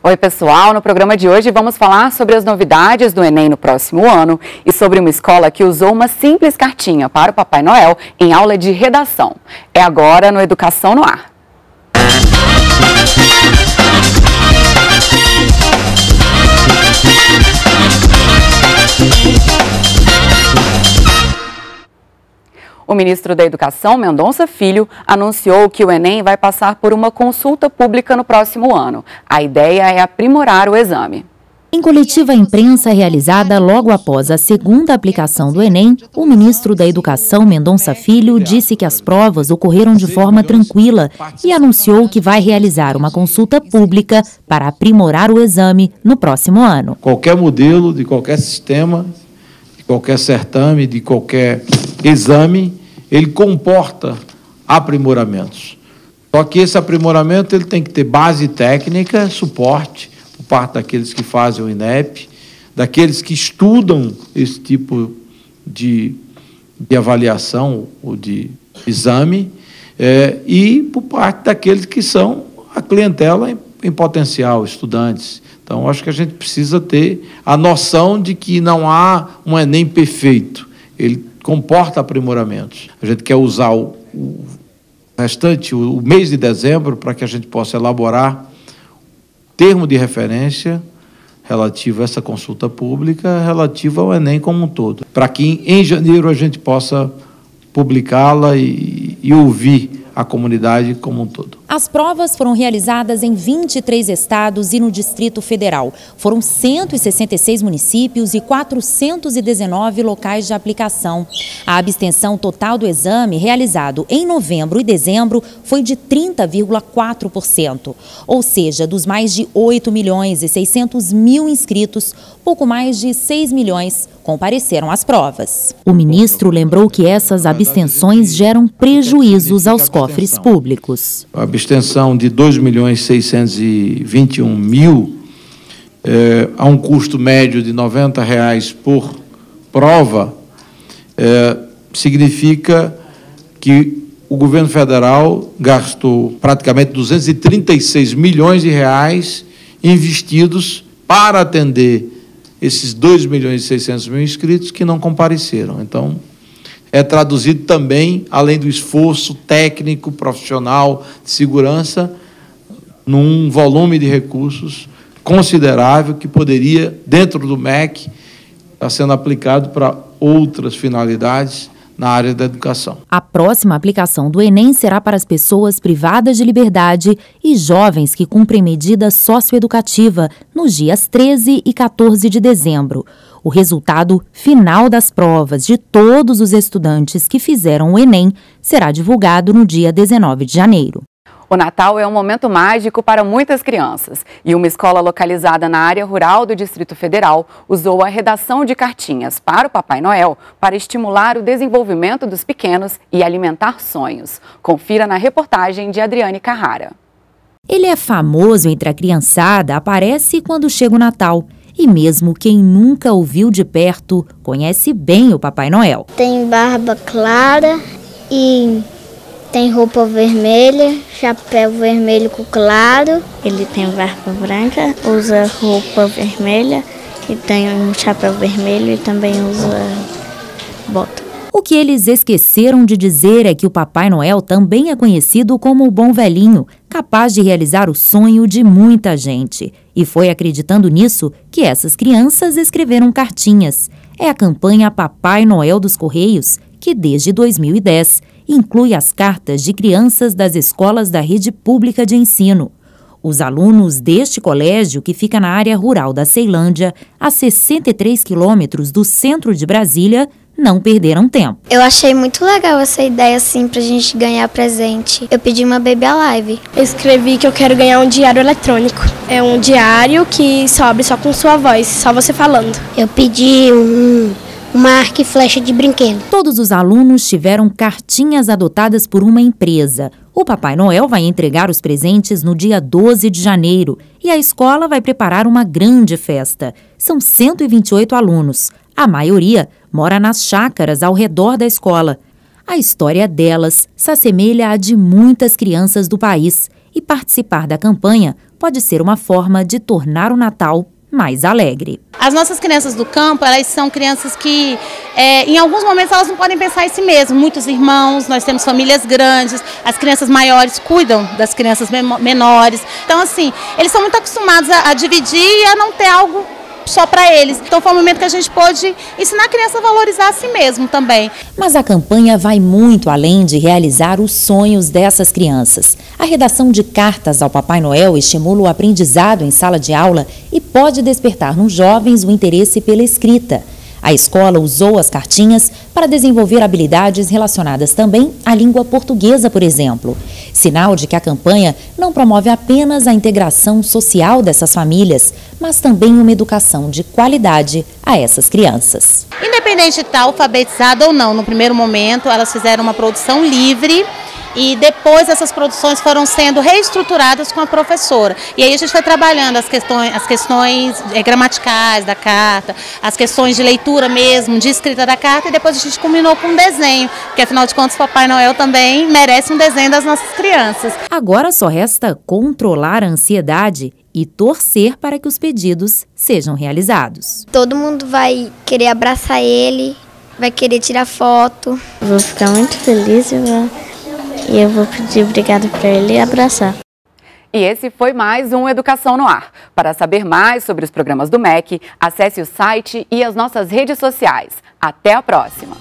Oi pessoal, no programa de hoje vamos falar sobre as novidades do Enem no próximo ano e sobre uma escola que usou uma simples cartinha para o Papai Noel em aula de redação. É agora no Educação no Ar. O ministro da Educação, Mendonça Filho, anunciou que o Enem vai passar por uma consulta pública no próximo ano. A ideia é aprimorar o exame. Em coletiva à imprensa realizada logo após a segunda aplicação do Enem, o ministro da Educação, Mendonça Filho, disse que as provas ocorreram de forma tranquila e anunciou que vai realizar uma consulta pública para aprimorar o exame no próximo ano. Qualquer modelo de qualquer sistema, de qualquer certame, de qualquer exame, ele comporta aprimoramentos. Só que esse aprimoramento ele tem que ter base técnica, suporte, por parte daqueles que fazem o INEP, daqueles que estudam esse tipo de avaliação ou de exame, e por parte daqueles que são a clientela em potencial, estudantes. Então, acho que a gente precisa ter a noção de que não há um Enem perfeito, ele comporta aprimoramentos. A gente quer usar o restante, o mês de dezembro, para que a gente possa elaborar termo de referência relativo a essa consulta pública, relativo ao Enem como um todo, para que em janeiro a gente possa publicá-la e ouvir a comunidade como um todo. As provas foram realizadas em 23 estados e no Distrito Federal. Foram 166 municípios e 419 locais de aplicação. A abstenção total do exame, realizado em novembro e dezembro, foi de 30,4%. Ou seja, dos mais de 8 milhões e 600 mil inscritos, pouco mais de 6 milhões compareceram às provas. O ministro lembrou que essas abstenções geram prejuízos aos cofres públicos. A abstenção de 2.621.000 a um custo médio de R$ 90 por prova, significa que o governo federal gastou praticamente 236 milhões de reais investidos para atender esses 2.600.000 inscritos que não compareceram. Então, é traduzido também, além do esforço técnico, profissional, de segurança, num volume de recursos considerável que poderia, dentro do MEC, estar sendo aplicado para outras finalidades na área da educação. A próxima aplicação do Enem será para as pessoas privadas de liberdade e jovens que cumprem medida socioeducativa nos dias 13 e 14 de dezembro. O resultado final das provas de todos os estudantes que fizeram o Enem será divulgado no dia 19 de janeiro. O Natal é um momento mágico para muitas crianças e uma escola localizada na área rural do Distrito Federal usou a redação de cartinhas para o Papai Noel para estimular o desenvolvimento dos pequenos e alimentar sonhos. Confira na reportagem de Adriane Carrara. Ele é famoso entre a criançada, aparece quando chega o Natal. E mesmo quem nunca o viu de perto, conhece bem o Papai Noel. Tem barba clara e tem roupa vermelha, chapéu vermelho com claro. Ele tem barba branca, usa roupa vermelha e tem um chapéu vermelho e também usa bota. O que eles esqueceram de dizer é que o Papai Noel também é conhecido como o Bom Velhinho, capaz de realizar o sonho de muita gente. E foi acreditando nisso que essas crianças escreveram cartinhas. É a campanha Papai Noel dos Correios, que desde 2010 inclui as cartas de crianças das escolas da rede pública de ensino. Os alunos deste colégio, que fica na área rural da Ceilândia, a 63 quilômetros do centro de Brasília, não perderam tempo. Eu achei muito legal essa ideia assim pra gente ganhar presente. Eu pedi uma Baby Alive. Eu escrevi que eu quero ganhar um diário eletrônico. É um diário que sobe só com sua voz, só você falando. Eu pedi uma arco e flecha de brinquedo. Todos os alunos tiveram cartinhas adotadas por uma empresa. O Papai Noel vai entregar os presentes no dia 12 de janeiro e a escola vai preparar uma grande festa. São 128 alunos. A maioria mora nas chácaras ao redor da escola. A história delas se assemelha à de muitas crianças do país e participar da campanha pode ser uma forma de tornar o Natal mais alegre. As nossas crianças do campo, elas são crianças que, em alguns momentos, elas não podem pensar em si mesmas. Muitos irmãos, nós temos famílias grandes, as crianças maiores cuidam das crianças menores. Então, assim, eles são muito acostumados a dividir e a não ter algo só para eles. Então foi um momento que a gente pôde ensinar a criança a valorizar a si mesmo também. Mas a campanha vai muito além de realizar os sonhos dessas crianças. A redação de cartas ao Papai Noel estimula o aprendizado em sala de aula e pode despertar nos jovens o interesse pela escrita. A escola usou as cartinhas para desenvolver habilidades relacionadas também à língua portuguesa, por exemplo. Sinal de que a campanha não promove apenas a integração social dessas famílias, mas também uma educação de qualidade a essas crianças. Independente de estar alfabetizada ou não, no primeiro momento elas fizeram uma produção livre. E depois essas produções foram sendo reestruturadas com a professora. E aí a gente foi trabalhando as questões gramaticais da carta, as questões de leitura mesmo, de escrita da carta, e depois a gente combinou com um desenho, porque afinal de contas Papai Noel também merece um desenho das nossas crianças. Agora só resta controlar a ansiedade e torcer para que os pedidos sejam realizados. Todo mundo vai querer abraçar ele, vai querer tirar foto. Vou ficar muito feliz e eu vou pedir obrigado para ele e abraçar. E esse foi mais um Educação no Ar. Para saber mais sobre os programas do MEC, acesse o site e as nossas redes sociais. Até a próxima!